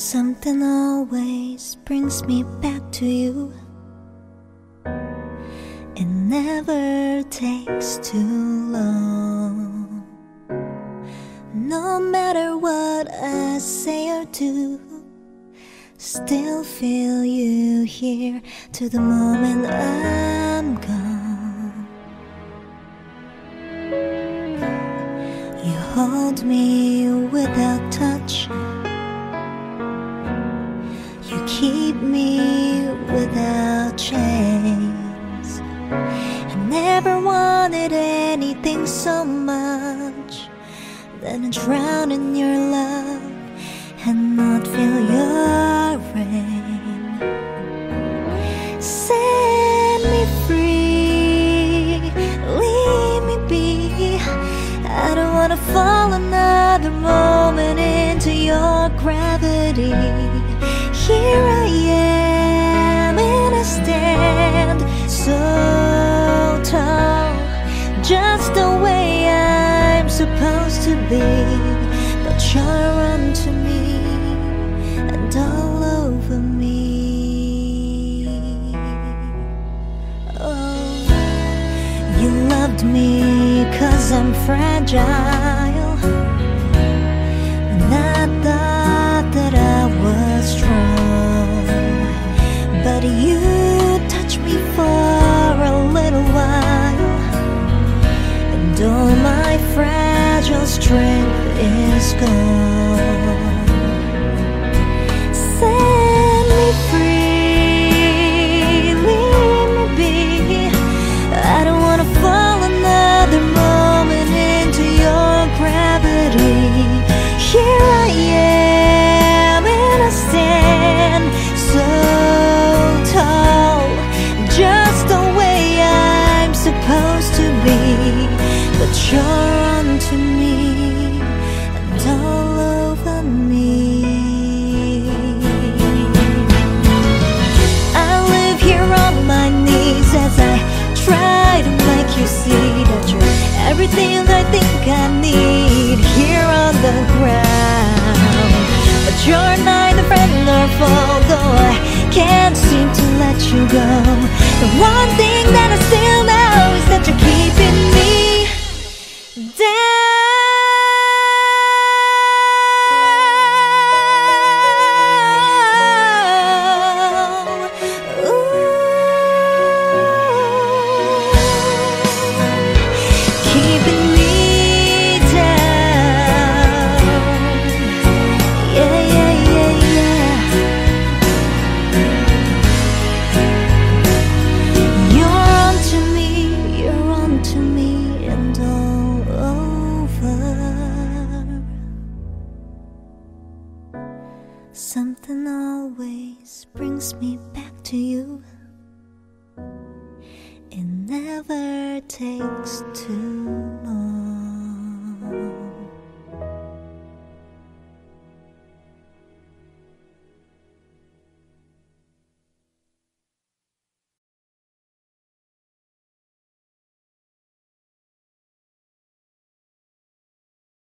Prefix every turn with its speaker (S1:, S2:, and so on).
S1: Something always brings me back to you. It never takes too long. No matter what I say or do, still feel you here to the moment I'm gone. You hold me without touch. You keep me without chains. I never wanted anything so much than to drown in your love and not feel your rain. Set me free, leave me be. I don't wanna fall another moment into your gravity. Here I am and I stand so tall, just the way I'm supposed to be. But you're onto me and all over me. Oh, you loved me 'cause I'm fragile, and I thought that I was strong. But you touched me for a little while, and all my fragile strength is gone. Set me free, leave me be. I don't wanna fall another moment into your gravity. Here I am and I stand so tall, just the way I'm supposed to be. But you're onto me and all over me. I live here on my knees as I try to make you see that you're everything I think I need here on the ground. But you're neither friend nor foe, though I can't seem to let you go. The one thing that I still know is that you're keeping me down. Keeping me down. Yeah, yeah, yeah, yeah. You're onto me and all over. Something always brings me back to you. It never takes too long.